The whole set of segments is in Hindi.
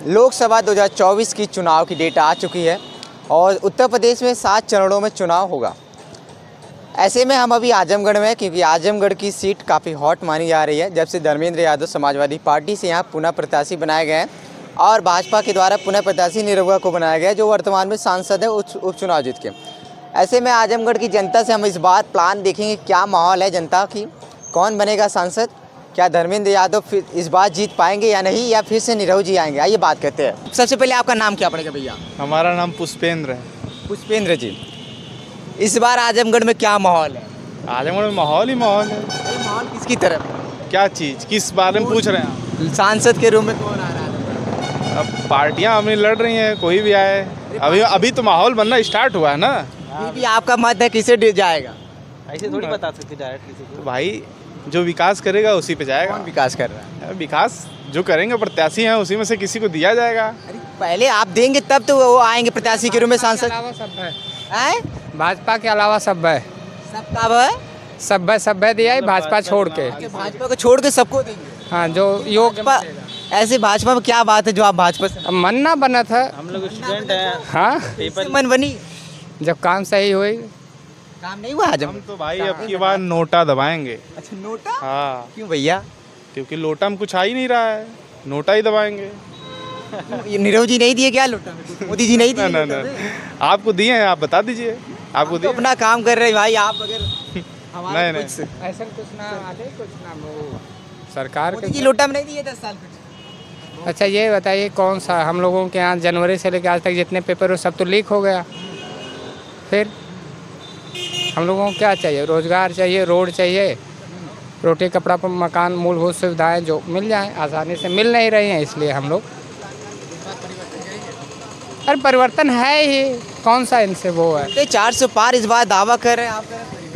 लोकसभा 2024 की चुनाव की डेट आ चुकी है और उत्तर प्रदेश में 7 चरणों में चुनाव होगा। ऐसे में हम अभी आजमगढ़ में, क्योंकि आजमगढ़ की सीट काफ़ी हॉट मानी जा रही है जब से धर्मेंद्र यादव समाजवादी पार्टी से यहाँ पुनः प्रत्याशी बनाए गए हैं और भाजपा के द्वारा पुनः प्रत्याशी निरहुआ को बनाया गया है, जो वर्तमान में सांसद है उपचुनाव जीत के। ऐसे में आजमगढ़ की जनता से हम इस बार प्लान देखेंगे, क्या माहौल है जनता की, कौन बनेगा सांसद, क्या धर्मेंद्र यादव फिर इस बार जीत पाएंगे या नहीं, या फिर से निरहु जी आएंगे। आइए बात करते हैं। सबसे पहले आपका नाम क्या पड़ेगा भैया? हमारा नाम पुष्पेंद्र है। पुष्पेंद्र जी, इस बार आजमगढ़ में क्या माहौल है? आजमगढ़ में माहौल ही माहौल है। माहौल किसकी तरफ? क्या चीज़, किस बारे में पूछ रहे हैं आप? सांसद के रूप में कौन आ रहा है? अब पार्टियां अपनी लड़ रही हैं, कोई भी आए। अभी तो माहौल बनना स्टार्ट हुआ है ना। फिर भी आपका मत है किसे जाएगा? ऐसे थोड़ी बता सकते डायरेक्ट किसी को। भाई जो विकास करेगा उसी पे जाएगा। कौन विकास कर रहा है? विकास जो करेंगे प्रत्याशी हैं उसी में से किसी को दिया जाएगा। अरे पहले आप देंगे तब तो वो आएंगे प्रत्याशी के रूप में सांसद। सब है, आए भाजपा के अलावा सब है, सबका है, सब है दिया है भाजपा छोड़ के। भाजपा को छोड़ के सबको देंगे। हाँ, जो योग्य भाजपा- ऐसे भाजपा में क्या बात है जो आप भाजपा से अब मन ना बना था। हम लोग स्टूडेंट हैं। हाँ, इससे मन बनी? जब काम सही हुई। काम नहीं हुआ आज हम तो भाई अब की बार नोटा दबाएंगे। अच्छा, नोटा? हाँ, क्यों भैया? क्योंकि लोटा में कुछ आ ही नहीं रहा है, नोटा ही दबाएंगे। ये निरहु जी नहीं दिए क्या लोटा में? मोदी जी नहीं दिए? ना ना, आपको दिए हैं, आप बता दीजिए। आपको तो दिए अपना काम कर रहे हैं भाई, आप अगर हमारा नहीं, कुछ ऐसा कुछ ना आते, कुछ ना वो सरकार मोदी जी के। लोटा में नहीं दिए 10 साल कुछ। अच्छा ये बताइए, कौन सा हम लोगों के यहाँ जनवरी से लेकर आज तक जितने पेपर हो सब तो लीक हो गया। फिर हम लोगों को क्या चाहिए? रोजगार चाहिए, रोड चाहिए, रोटी कपड़ा पर मकान, मूलभूत सुविधाएं जो मिल जाएं, आसानी से मिल नहीं रही हैं, इसलिए हम लोग। अरे परिवर्तन है ही, कौन सा इनसे वो है? 400 पार इस बार दावा कर रहे हैं आप।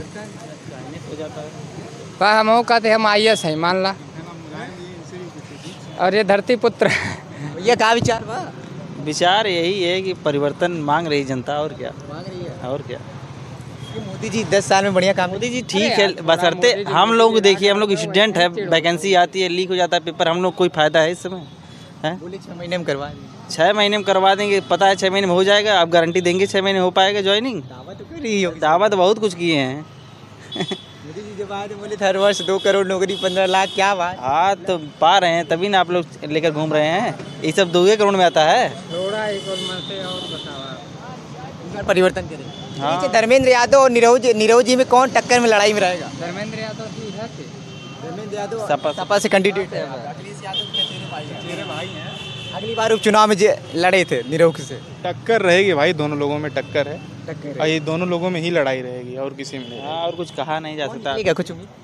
पर हम कहते हम IAS हैं, मान ला, और ये धरती पुत्र। ये क्या विचार बा? विचार यही है कि परिवर्तन मांग रही जनता, और क्या। मांग रही है और क्या। मोदी जी 10 साल में बढ़िया काम। मोदी जी ठीक है, बशर्ते हम लोग देखिए, हम लोग स्टूडेंट है, वैकेंसी आती है, लीक हो जाता है पेपर, हम लोग कोई फायदा है इस समय है? बोले 6 महीने में करवा देंगे। 6 महीने में करवा देंगे, पता है 6 महीने में हो जाएगा? आप गारंटी देंगे 6 महीने हो पाएगा ज्वाइनिंग? दावा तो कर रही हो। दावा तो बहुत कुछ किए हैं। मोदी जी जब आए थे बोले हर वर्ष 2 करोड़ नौकरी, 15 लाख, क्या बात। हाँ तो पा रहे हैं, तभी ना आप लोग लेकर घूम रहे हैं। ये सब 2 करोड़ में आता है। थोड़ा एक और मन से और बताओ। परिवर्तन करें। हाँ। नीचे धर्मेंद्र यादव और निरहु जी में कौन टक्कर में लड़ाई में रहेगा? धर्मेंद्र यादव जी है कि? धर्मेंद्र यादव सपा सपा से कैंडिडेट है। अखिलेश यादव के चेहरे भाई हैं। अगली बार उपचुनाव में लड़े थे निरहु से। टक्कर रहेगी भाई, दोनों लोगों में टक्कर है। टक्कर और ये दोनों लोगों में ही लड़ाई रहेगी और किसी में नहीं। हाँ, और कुछ कहा नहीं जा सकता। ठीक है, कुछ उम्मीद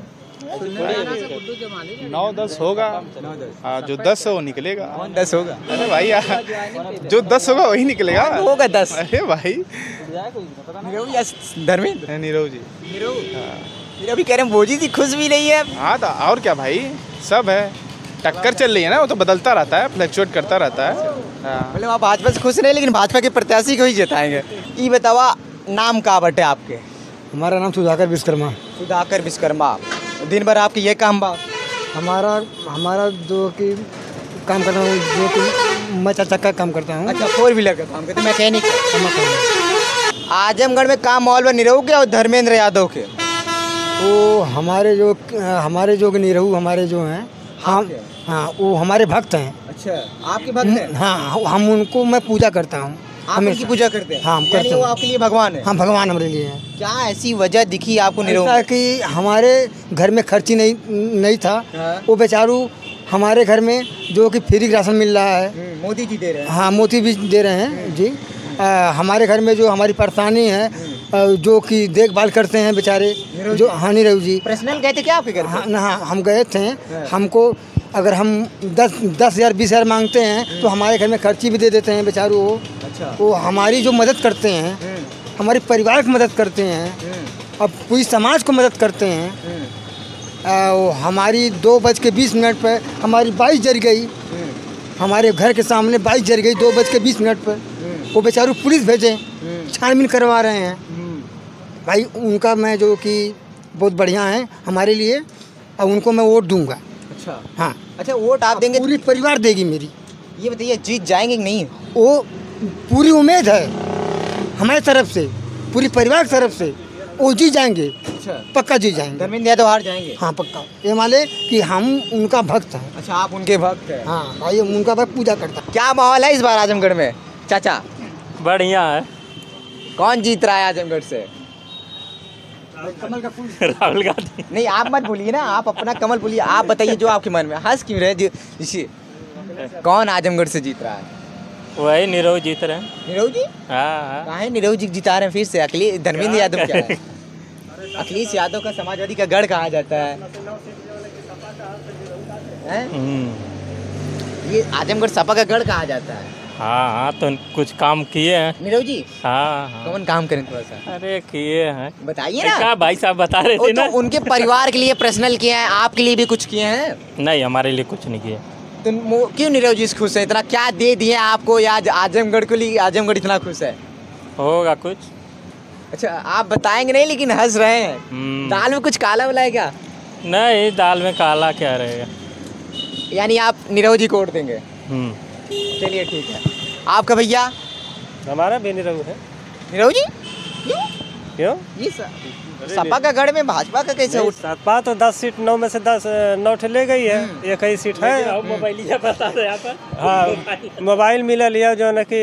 9-10 होगा। हाँ, जो 10 है वो निकलेगा। 10 होगा। अरे भाई यार, जो 10 होगा वही निकलेगा। होगा 10। अरे भाई, निरहु या धर्मेंद्र? नीरव जी। निरहु। फिर अभी कह रहे हैं मोदी जी खुश भी नहीं है। हाँ तो और क्या भाई, सब है, टक्कर चल रही है ना, वो तो बदलता रहता है, फ्लक्चुएट करता रहता है। हाँ। मतलब आप भाजपा से खुश नहीं, लेकिन भाजपा के प्रत्याशी को ही जिताएंगे। ये बतावा, नाम का बटे आपके? हमारा नाम सुधाकर विश्वकर्मा। सुधाकर विश्वकर्मा। दिन भर आपके ये काम बा? हमारा जो कि काम करता हूँ, जो कि मैं 4 चक्का काम करता हूँ। अच्छा, 4 व्हीलर का काम करते, मैकेनिक। आजमगढ़ में काम माहौल में निरहु के और धर्मेंद्र यादव के? वो हमारे जो निरहु हमारे जो हैं, हम हाँ वो हमारे भक्त हैं। अच्छा, आपके भक्त हैं? हाँ, हम उनको मैं पूजा करता हूँ। आप उनकी पूजा करते हैं? हाँ, हम करते यानी वो हैं। आपके लिए भगवान है? हाँ, भगवान हमारे लिए हैं। क्या ऐसी वजह दिखी आपको निरहु? ऐसा कि हमारे घर में खर्ची नहीं था। हाँ। वो बेचारू हमारे घर में जो कि फ्री राशन मिल रहा है। मोदी जी दे रहे हैं? हाँ, मोदी भी दे रहे हैं जी। हमारे घर में जो हमारी परेशानी है, जो कि देखभाल करते हैं बेचारे, जो हाँ निरहु जी। पर्सनल गए थे क्या आपके घर? हाँ, हम गए थे। हमको अगर हम 10,000 20,000 मांगते हैं तो हमारे घर में खर्ची भी दे देते हैं बेचारू। वो अच्छा। वो हमारी जो मदद करते हैं, हमारे परिवार की मदद करते हैं और पूरी समाज को मदद करते हैं। वो हमारी 2:20 पर हमारी बाइक जल गई, हमारे घर के सामने बाइक जल गई 2:20 पर। वो बेचारू पुलिस भेजे, छानबीन करवा रहे हैं। भाई उनका मैं जो कि बहुत बढ़िया है हमारे लिए, और उनको मैं वोट दूंगा। अच्छा। हाँ। अच्छा, वोट आप देंगे? पूरी परिवार देगी मेरी। ये बताइए जीत जाएंगे कि नहीं? वो पूरी उम्मीद है हमारी तरफ से, पूरी परिवार की तरफ से, वो जीत जाएंगे, अच्छा, पक्का जीत जाएंगे। धर्मेंद्र यादव हार जाएंगे? हाँ पक्का, ये माने कि हम उनका भक्त हैं। अच्छा, आप उनके भक्त हैं? हाँ भाई, हम उनका भक्त पूजा करता है। क्या माहौल है इस बार आजमगढ़ में चाचा? बढ़िया है। कौन जीत रहा है आजमगढ़ से? कमल का फूल। राहुल गांधी। नहीं, आप मत बोलिए ना, आप अपना कमल बोलिए। आप बताइए जो आपके मन में। हंस क्यों रहे इसी? कौन आजमगढ़ से जीत रहा है? वही नीरव जीत रहे हैं। नीरव जी? हाँ। कहाँ है नीरव जी जिता रहे हैं फिर से? अखिलेश धर्मेंद्र यादव क्या है? अखिलेश यादव का समाजवादी का गढ़ कहा जाता है, हैं? ये आजमगढ़ सपा का गढ़ कहा जाता है। हाँ, तो कुछ काम किए हैं। नीरव जी हाँ। कौन काम करें थोड़ा सा अरे किए हैं, बताइए ना। क्या भाई साहब बता रहे वो थे तो ना। उनके परिवार के लिए पर्सनल किए हैं, आपके लिए भी कुछ किए हैं? नहीं, हमारे लिए कुछ नहीं किए। तो क्यों नीरव जी खुश है? इतना क्या दे दिए आपको या आजमगढ़ को लिए आजमगढ़ इतना खुश है? होगा कुछ। अच्छा, आप बताएंगे नहीं लेकिन हंस रहे हैं। दाल में कुछ काला वाला है क्या? नहीं, दाल में काला क्या रहेगा। यानी आप नीरव जी को वोट देंगे? चलिए ठीक है। आपका भैया? हमारा भी नीरव है। नीरव जी क्यों? ये सपा का गढ़ में भाजपा का कैसे वोट? सपा तो 10 सीट 9 में से 10 9 ठे ले गई है, एक ही सीट है। मोबाइल बता दो यहाँ पर। हाँ, मोबाइल मिला लिया जो है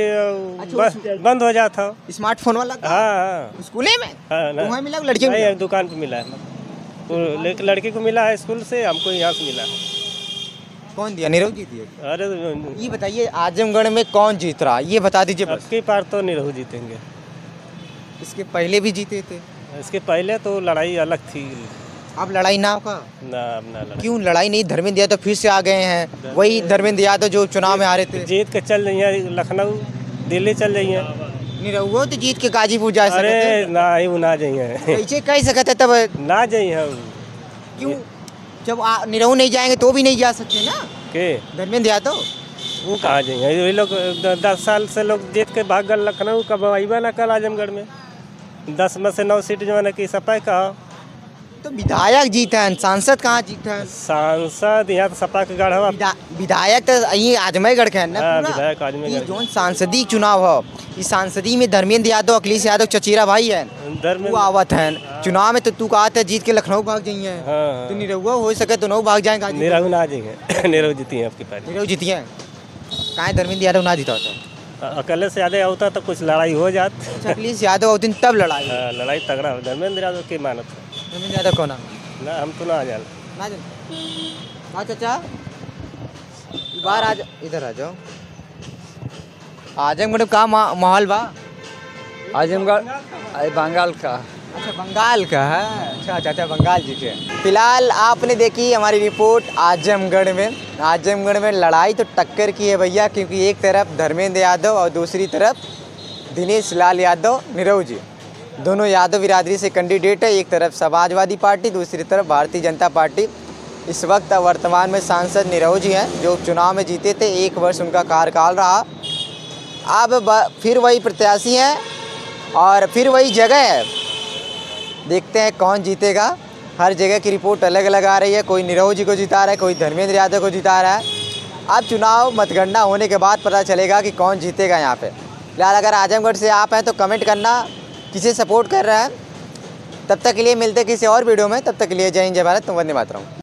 कि बंद हो जाता। स्मार्टफोन वाला? हाँ स्कूले में? हाँ ना, वहाँ मिला लड़कियों नहीं, को? दुकान पे मिला है। तो लड़की को मिला है स्कूल से, हमको यहाँ से मिला है। कौन दिया? नीरव जी दिए? अरे ये बताइए आजमगढ़ में कौन जीत रहा, ये बता दीजिए बस। अब की बार तो नीरव जीतेंगे। इसके पहले भी जीते थे? इसके पहले तो लड़ाई अलग थी। अब लड़ाई ना होगा? ना, अब ना लड़ाई। क्यों लड़ाई नहीं? धर्मेंद्र यादव फिर से आ गए हैं, वही धर्मेंद्र यादव जो चुनाव में हारे थे। जीत के चल रही है, लखनऊ दिल्ली चल रही है। निरहुआ तो जीत के गाजीपुर जा सकते अरे थे। ना ही वो ना जाइए। कैसे कह सकते तब? ना जाइए। क्यों? जब निरहू नहीं जाएंगे तो भी नहीं जा सकते ना के धर्मेंद्र यादव? वो कहाँ जाएंगे? ये लोग 10 साल से लोग जीत के भाग गए लखनऊ, कब आईबा ना कल आजमगढ़ में। 10 में से 9 सीट जो है ना कि सपा का। तो विधायक जीता है, सांसद कहाँ जीता है? सांसद यहाँ तो सपा के गढ़ हवा। विधायक तो यही आजमगढ़ के है ना हाँ, पूरा? विधायक आजमगढ़ ये के। जोन सांसदीय चुनाव हो, इस सांसदी में धर्मेंद्र यादव अखिलेश यादव चचेरा भाई है, वो आवत है चुनाव में। तो तू कहा था जीत के लखनऊ भाग जाइए। हाँ, तो निरहुआ हो सके तो नौ भाग जाएगा। नीरव ना जाएंगे। नीरव जीती है आपकी पार्टी। निरहू जीती है? कहाँ धर्मेंद्र यादव ना जीता होता? अकेले से ज्यादा होता तो कुछ लड़ाई हो जात। अखिलेश यादव उस दिन तब लड़ाई। हाँ, लड़ाई तगड़ा हो। धर्मेंद्र यादव की मानत है। धर्मेंद्र यादव कौन है? ना, हम तो ना जान। ना जान। हाँ चाचा, बाहर आ जाओ, इधर आ जाओ। आजमगढ़ का माहौल बा? आजमगढ़ बंगाल का। अच्छा, बंगाल का है। अच्छा चाचा, बंगाल जी के। फिलहाल आपने देखी हमारी रिपोर्ट आजमगढ़ में। आजमगढ़ में लड़ाई तो टक्कर की है भैया, क्योंकि एक तरफ धर्मेंद्र यादव और दूसरी तरफ दिनेश लाल यादव नीरव जी, दोनों यादव बिरादरी से कैंडिडेट है। एक तरफ समाजवादी पार्टी, दूसरी तरफ भारतीय जनता पार्टी। इस वक्त वर्तमान में सांसद नीरव जी हैं जो चुनाव में जीते थे, 1 वर्ष उनका कार्यकाल रहा। अब फिर वही प्रत्याशी हैं और फिर वही जगह है। देखते हैं कौन जीतेगा। हर जगह की रिपोर्ट अलग अलग आ रही है। कोई नीरव जी को जिता रहा है, कोई धर्मेंद्र यादव को जिता रहा है। अब चुनाव मतगणना होने के बाद पता चलेगा कि कौन जीतेगा यहाँ पे। फिलहाल अगर आजमगढ़ से आप हैं तो कमेंट करना किसे सपोर्ट कर रहा है। तब तक के लिए मिलते किसी और वीडियो में। तब तक के लिए जय हिंद, जय भारत, वंदे मातरम।